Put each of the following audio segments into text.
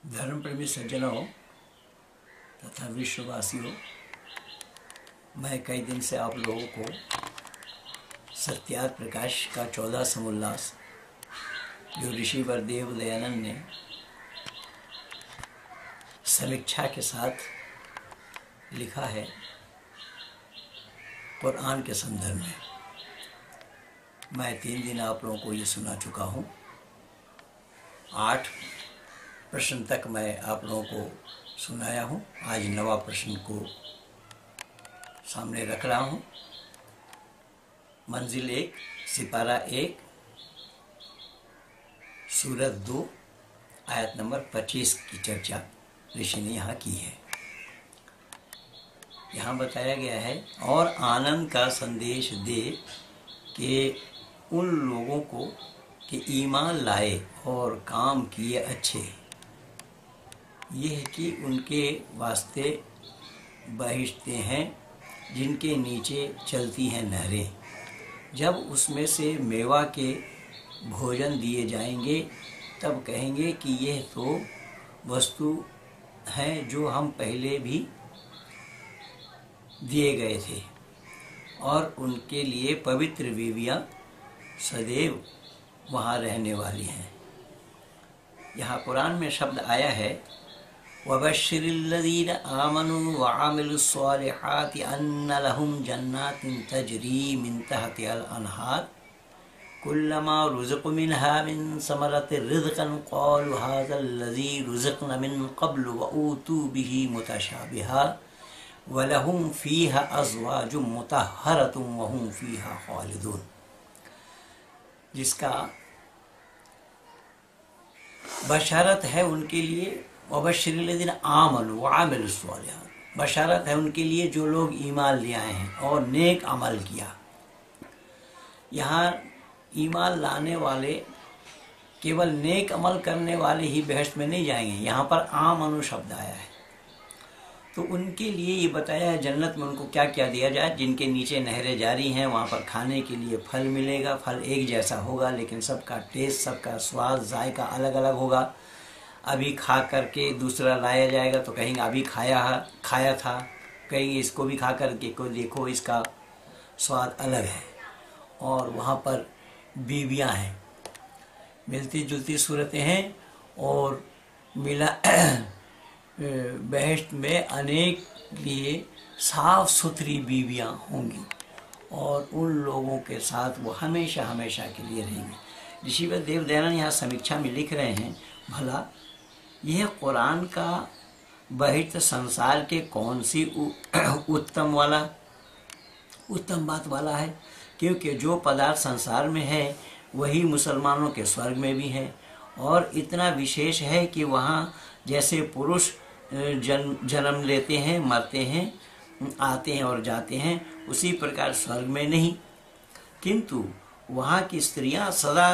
धर्म प्रेमी सज्जनों तथा विश्ववासियों, मैं कई दिन से आप लोगों को सत्यार्थ प्रकाश का 14 समुल्लास जो ऋषिवर देव दयानंद ने समीक्षा के साथ लिखा है कुरान के संदर्भ में, मैं 3 दिन आप लोगों को ये सुना चुका हूँ। 8 प्रश्न तक मैं आप लोगों को सुनाया हूँ। आज 9वां प्रश्न को सामने रख रहा हूँ। मंजिल 1, सिपारा 1, सूरत 2, आयत नंबर 25 की चर्चा ऋषि ने यहाँ की है। यहाँ बताया गया है, और आनंद का संदेश दे कि उन लोगों को कि ईमान लाए और काम किए अच्छे, ये है कि उनके वास्ते बहिश्तें हैं जिनके नीचे चलती हैं नहरें। जब उसमें से मेवा के भोजन दिए जाएंगे तब कहेंगे कि यह तो वस्तु हैं जो हम पहले भी दिए गए थे, और उनके लिए पवित्र बीवियाँ सदैव वहाँ रहने वाली हैं। यहाँ कुरान में शब्द आया है, वबश्शिरिल्लज़ीन आमनू वअमिलुस्सॉलिहाति अन्ना लहुम जन्नातिन तजरी मिन तहतिहल अनहार कुल्लमा रुज़िक़ू मिनहा मिन समरतिर रिज़्क़न क़ालू हाज़ाल्लज़ी रुज़िक़ना मिन क़ब्लु वऊतू बिही मुतशाबिहा वलहुम फ़ीहा अज़वाजुम मुतहहरतुम वहुम फ़ीहा ख़ालिदून। जिसका बशारत है उनके लिए, वबश्शिरिल्लज़ीन आमनू वअमिलुस्सॉलिहात, बशारत है उनके लिए जो लोग ईमान ले आए हैं और नेक अमल किया। यहाँ ईमान लाने वाले, केवल नेक अमल करने वाले ही बहश्त में नहीं जाएंगे। यहाँ पर आमनु शब्द आया है, तो उनके लिए ये बताया है जन्नत में उनको क्या क्या दिया जाए। जिनके नीचे नहरें जारी हैं, वहाँ पर खाने के लिए फल मिलेगा। फल एक जैसा होगा, लेकिन सबका टेस्ट, सबका स्वाद, जायका अलग अलग होगा। अभी खा करके दूसरा लाया जाएगा तो कहेंगे अभी खाया था, कहेंगे इसको भी खा करके को देखो इसका स्वाद अलग है। और वहाँ पर बीवियाँ हैं, मिलती जुलती सूरतें हैं, और मिला बहश्त में अनेक लिए साफ सुथरी बीवियाँ होंगी, और उन लोगों के साथ वो हमेशा हमेशा के लिए रहेंगे। ऋषिवर देव दयानंद यहाँ समीक्षा में लिख रहे हैं, भला यह कुरान का बहिर्त संसार के कौन सी उत्तम बात वाला है, क्योंकि जो पदार्थ संसार में है वही मुसलमानों के स्वर्ग में भी है। और इतना विशेष है कि वहाँ जैसे पुरुष जन्म लेते हैं, मरते हैं, आते हैं और जाते हैं, उसी प्रकार स्वर्ग में नहीं। किंतु वहाँ की स्त्रियाँ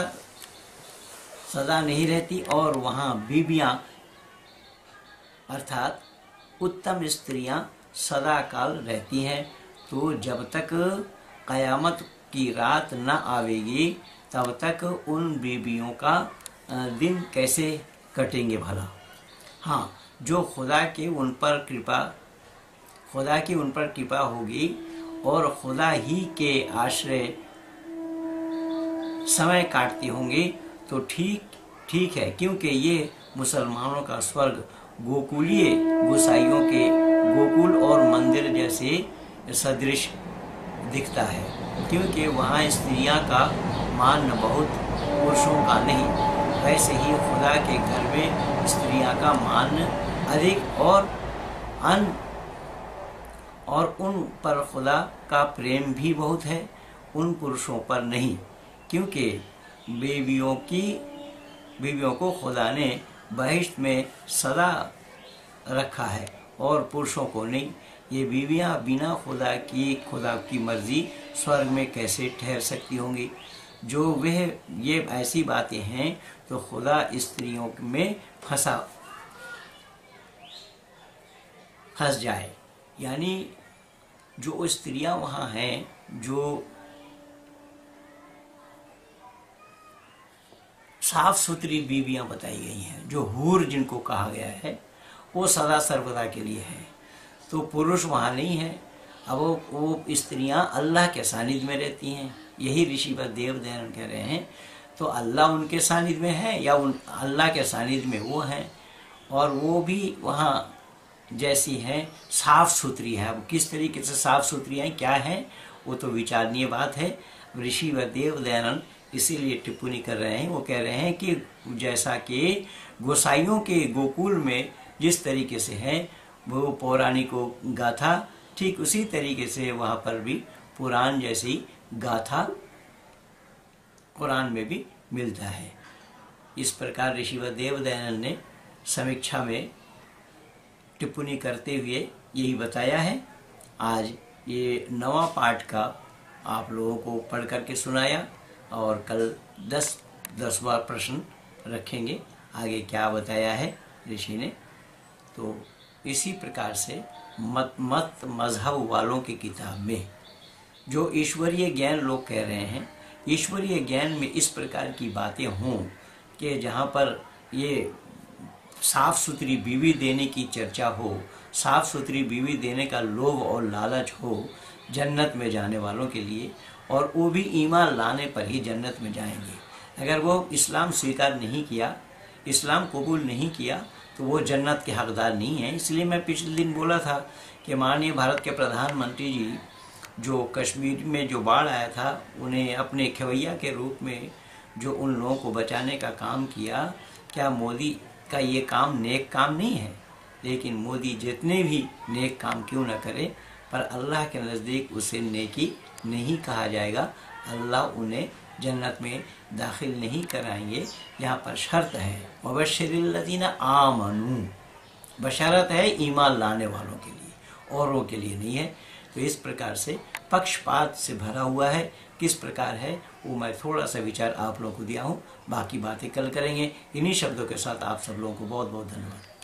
सदा नहीं रहती, और वहाँ बीबियाँ अर्थात उत्तम स्त्रियाँ सदा काल रहती हैं। तो जब तक क़यामत की रात न आवेगी तब तक उन बीबियों का दिन कैसे कटेंगे भला। हाँ, जो खुदा की उन पर कृपा होगी और खुदा ही के आश्रय समय काटती होंगी तो ठीक है, क्योंकि ये मुसलमानों का स्वर्ग गोकुलीय गोसाइयों के गोकुल और मंदिर जैसे सदृश दिखता है, क्योंकि वहाँ स्त्रियाँ का मान बहुत पुरुषों का नहीं। वैसे ही खुदा के घर में स्त्रियाँ का मान अधिक, और उन पर खुदा का प्रेम भी बहुत है, उन पुरुषों पर नहीं, क्योंकि बीवियों को खुदा ने बहिश्त में सदा रखा है और पुरुषों को नहीं। ये बीवियाँ बिना खुदा की मर्जी स्वर्ग में कैसे ठहर सकती होंगी। जो ये ऐसी बातें हैं तो खुदा स्त्रियों में फंस जाए। यानी जो स्त्रियां वहाँ हैं, जो साफ सुथरी बीवियां बताई गई हैं, जो हूर जिनको कहा गया है वो सदा सर्वदा के लिए है। तो पुरुष वहाँ नहीं है। अब वो स्त्रियां अल्लाह के सानिध्य में रहती हैं, यही ऋषिवर देवदयानंद कह रहे हैं। तो अल्लाह उनके सानिध्य में है या अल्लाह के सानिध्य में वो हैं, और वो भी वहाँ जैसी हैं साफ सुथरी है। अब किस तरीके से साफ सुथरी हैं, क्या है, वो तो विचारणीय बात है। ऋषिवर देवदयानंद इसीलिए टिप्पणी कर रहे हैं, वो कह रहे हैं कि जैसा कि गोसाइयों के गोकुल में जिस तरीके से है वो पौराणिक गाथा, ठीक उसी तरीके से वहाँ पर भी पुराण जैसी गाथा कुरान में भी मिलता है। इस प्रकार ऋषिवर देवदयानंद ने समीक्षा में टिप्पणी करते हुए यही बताया है। आज ये 9वां पाठ का आप लोगों को पढ़ करके सुनाया, और कल 10वां प्रश्न रखेंगे, आगे क्या बताया है ऋषि ने। तो इसी प्रकार से मत मजहब वालों की किताब में जो ईश्वरीय ज्ञान लोग कह रहे हैं, ईश्वरीय ज्ञान में इस प्रकार की बातें हों कि जहाँ पर ये साफ सुथरी बीवी देने की चर्चा हो, साफ सुथरी बीवी देने का लोभ और लालच हो जन्नत में जाने वालों के लिए, और वो भी ईमान लाने पर ही जन्नत में जाएंगे। अगर वो इस्लाम स्वीकार नहीं किया, इस्लाम कबूल नहीं किया, तो वो जन्नत के हकदार नहीं है। इसलिए मैं पिछले दिन बोला था कि माननीय भारत के प्रधानमंत्री जी जो कश्मीर में जो बाढ़ आया था, उन्हें अपने खवैया के रूप में जो उन लोगों को बचाने का काम किया, क्या मोदी का ये काम नेक काम नहीं है? लेकिन मोदी जितने भी नेक काम क्यों न करे, पर अल्लाह के नज़दीक उसे नेकी नहीं कहा जाएगा। अल्लाह उन्हें जन्नत में दाखिल नहीं कराएंगे। यहाँ पर शर्त है वबश्शिरिल्लज़ीना आमनू, बशारत है ईमान लाने वालों के लिए, औरों के लिए नहीं है। तो इस प्रकार से पक्षपात से भरा हुआ है। किस प्रकार है वो मैं थोड़ा सा विचार आप लोगों को दिया हूँ, बाकी बातें कल करेंगे। इन्हीं शब्दों के साथ आप सब लोगों को बहुत बहुत धन्यवाद।